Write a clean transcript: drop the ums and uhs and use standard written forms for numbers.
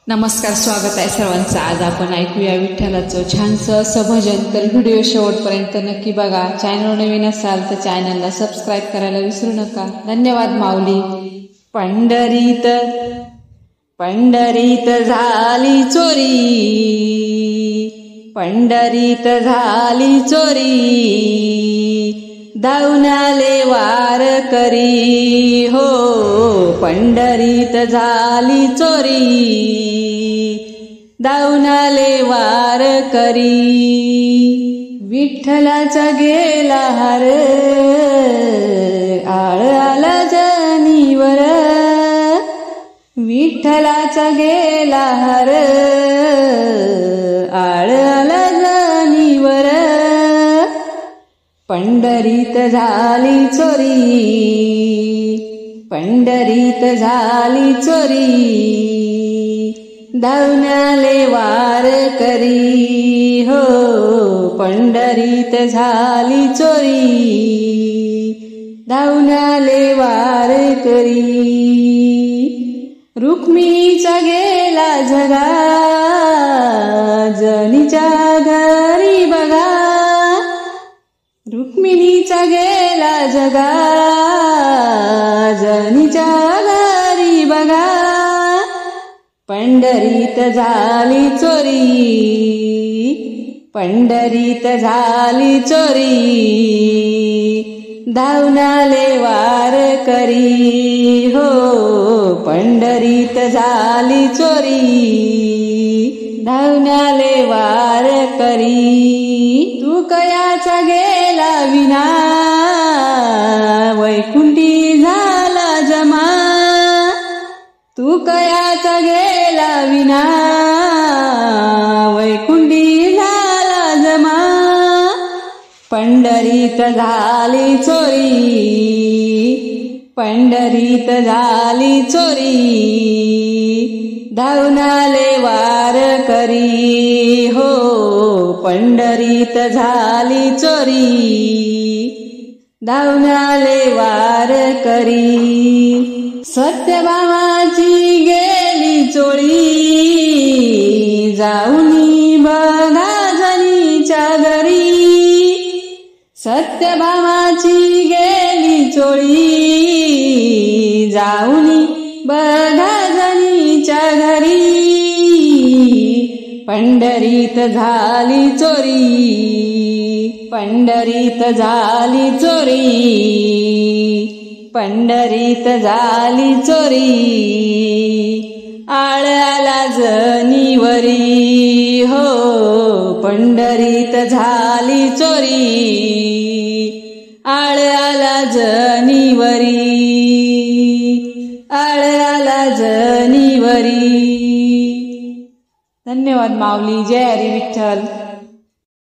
नमस्कार, स्वागत आहे सर्वांचं। आज आपण ऐकूया विठ्ठलाचं छानसं असं भजन। तर व्हिडिओ शेवटपर्यंत नक्की बघा। चॅनल नवीन असाल तर चॅनलला सबस्क्राईब करायला विसरू नका। धन्यवाद माऊली। पंढरीत पंढरीत झाली चोरी, पंढरीत झाली चोरी, धावून आले वार करी हो। पंढरीत झाली चोरी, धावून आले वार करी, विठ्ठलाचा गेला हार, आळ आला जनीवर, विठ्ठलाचा गेला हार, आळ आला जनीवर, पंढरीत झाली चोरी, पंढरीत झाली चोरी, धावून आले वार करी हो। पंढरीत झाली चोरी, धावून आले वार करी, रुक्मिणीचा गेला जगा, जनीच्या घरी बघा, रुक्मिणीचा गेला जगा, जनीच्या घरी बघा, पंढरीत झाली चोरी, पंढरीत झाली चोरी, धावून आले वार करी हो। पंढरीत झाली चोरी, धावून आले वार करी, तू कयाचा गेला विना, वैकुंठी झाला जमा, तू कयाचा गेला विना, वैकुंठी झाला जमा, पंढरीत झाली चोरी, पंढरीत झाली चोरी, धावून आले वार करी हो। पंढरीत झाली चोरी, धावून आले वार करी, सत्यभामाची गेली चोळी, जाऊनी बघा जनीच्या घरी, सत्यभामाची गेली चोळी, जाऊनी बघा जनीच्या घरी, पंढरीत झाली चोरी, पंढरीत झाली चोरी, पंढरीत झाली चोरी, आळ आला जनीवरी हो। पंढरीत झाली चोरी, आळ आला जनीवरी, आळ आला जनीवरी। धन्यवाद माऊली। जय हरी विठ्ठल।